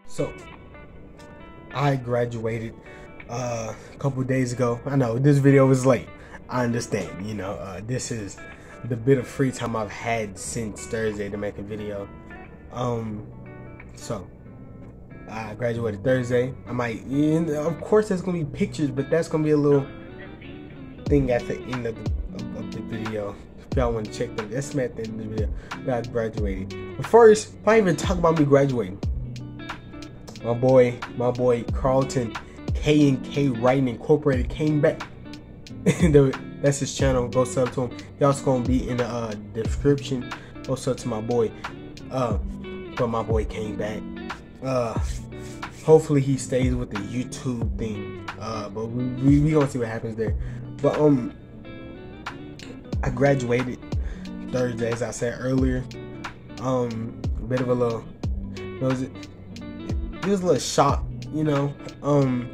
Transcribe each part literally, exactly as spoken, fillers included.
So, I graduated uh, a couple days ago. I know this video was late. I understand. You know, uh, this is the bit of free time I've had since Thursday to make a video. Um, so I graduated Thursday. I might, you know, of course, there's gonna be pictures, but that's gonna be a little thing at the end of the, of, of the video. If y'all want to check them, that's at the end of the video. I graduated. But first, if I even talk about me graduating, my boy, my boy Carlton, K and K Writing Incorporated came back. That's his channel. Go sub to him. He also gonna be in the uh, description. Go sub to my boy. Uh, but my boy came back. Uh, hopefully he stays with the YouTube thing. Uh, but we, we we gonna see what happens there. But um, I graduated Thursday, as I said earlier. Um, a bit of a little, it was, it was a little shock, you know. Um,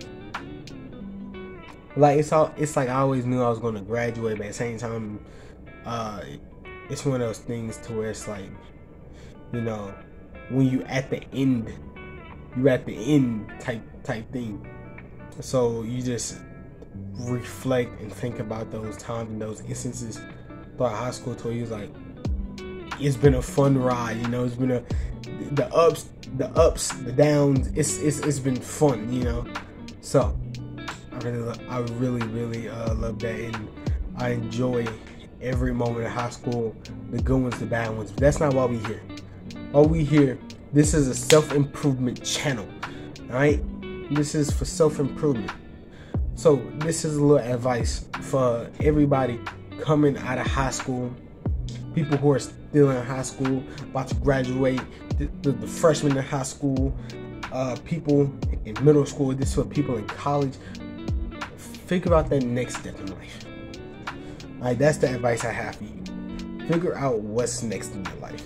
like it's all, it's like I always knew I was gonna graduate, but at the same time, uh, it's one of those things to where it's like, you know, when you at the end, you at the end type type thing. So you just reflect and think about those times and those instances throughout high school to where you was like, it's been a fun ride, you know. It's been a the ups, the ups, the downs. It's it's it's been fun, you know. So I really, I really, really uh, love that, and I enjoy every moment of high school, the good ones, the bad ones. But that's not why we here. Why we here? This is a self-improvement channel, all right? This is for self-improvement. So this is a little advice for everybody coming out of high school, people who are still in high school, about to graduate, the, the, the freshmen in high school, uh, people in middle school. This is for people in college. Think about that next step in life. All right, that's the advice I have for you. Figure out what's next in your life.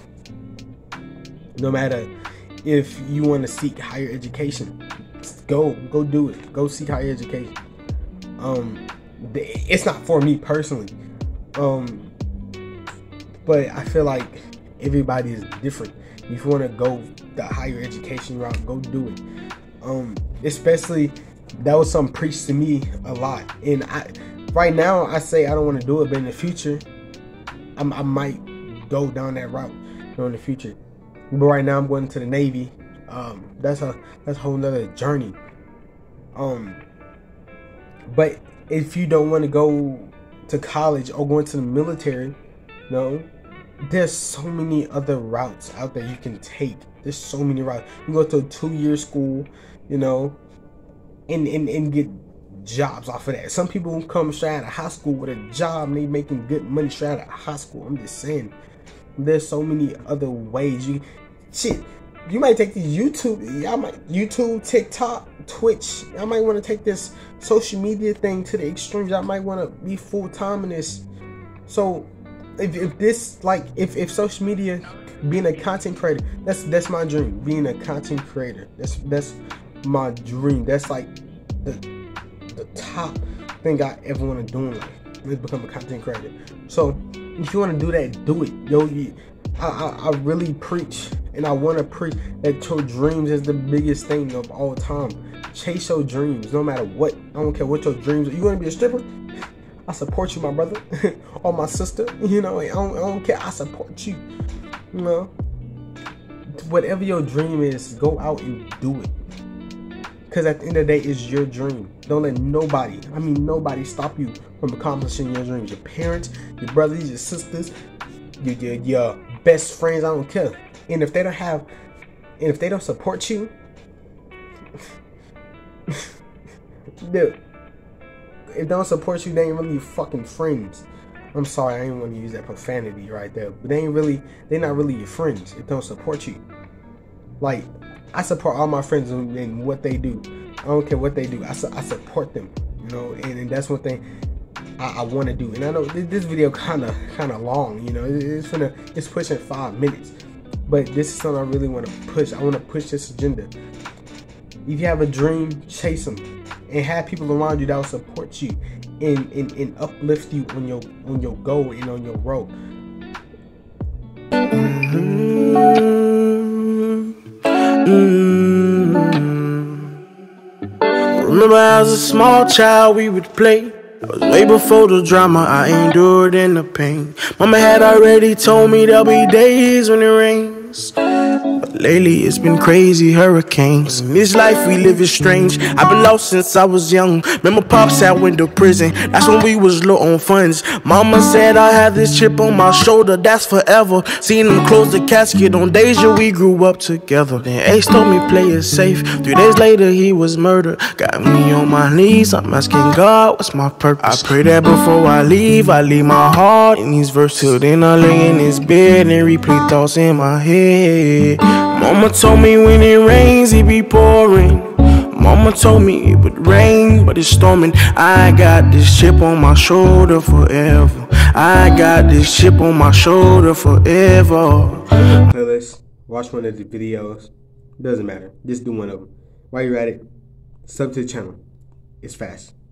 No matter if you want to seek higher education, go go do it. Go seek higher education. Um, it's not for me personally, um, but I feel like everybody is different. If you want to go the higher education route, go do it. Um, especially that was something preached to me a lot, and I right now I say I don't want to do it, but in the future, I'm, I might go down that route, you know, in the future. But right now I'm going to the Navy. Um, that's a that's a whole nother journey. Um, but if you don't want to go to college or go into the military, no, there's so many other routes out there you can take. There's so many routes. You can go to a two-year school, you know, and, and, and get jobs off of that. Some people come straight out of high school with a job and they making good money straight out of high school. I'm just saying, there's so many other ways. You shit. You might take these YouTube, y'all might YouTube, TikTok, Twitch. I might want to take this social media thing to the extremes. I might want to be full time in this. So, if, if this like if, if social media, being a content creator, that's that's my dream. Being a content creator, that's that's my dream. That's like the the top thing I ever want to do in life, is become a content creator. So, if you want to do that, do it, yo. You, I, I, I really preach, and I want to preach that your dreams is the biggest thing of all time. Chase your dreams, no matter what. I don't care what your dreams are. You want to be a stripper? I support you, my brother, or my sister. You know, I don't, I don't care. I support you. You know, whatever your dream is, go out and do it. Because at the end of the day, it's your dream. Don't let nobody, I mean nobody, stop you from accomplishing your dreams. Your parents, your brothers, your sisters, your, your, your best friends, I don't care. And if they don't have, and if they don't support you, dude, if they don't support you, they ain't really your fucking friends. I'm sorry, I ain't want to use that profanity right there, but they ain't really, they're not really your friends if they don't support you. Like, I support all my friends in, in what they do. I don't care what they do. I, su I support them, you know, and, and that's one thing I, I want to do. And I know this, this video kind of kind of long, you know, it, it's finna, it's pushing five minutes, but this is something I really want to push. I want to push this agenda. If you have a dream, chase them, and have people around you that will support you and, and, and uplift you on your on your goal and on your road. Mm-hmm. Mm-hmm. Remember as a small child we would play. That was way before the drama I endured and the pain. Mama had already told me there'll be days when it rains, but lately it's been crazy hurricanes. And this life we live is strange. I've been lost since I was young. Remember Pops had went to prison. That's when we was low on funds. Mama said I had this chip on my shoulder, that's forever. Seen him close the casket on Deja, we grew up together. Then Ace told me play it safe. Three days later he was murdered. Got me on my knees, I'm asking God what's my purpose. I pray that before I leave, I leave my heart in these verses. Till then I lay in this bed and replay thoughts in my head. Mama told me when it rains, it be pouring. Mama told me it would rain, but it's storming. I got this chip on my shoulder forever. I got this chip on my shoulder forever. Playlist, watch one of the videos. Doesn't matter. Just do one of them. While you're at it, sub to the channel. It's fast.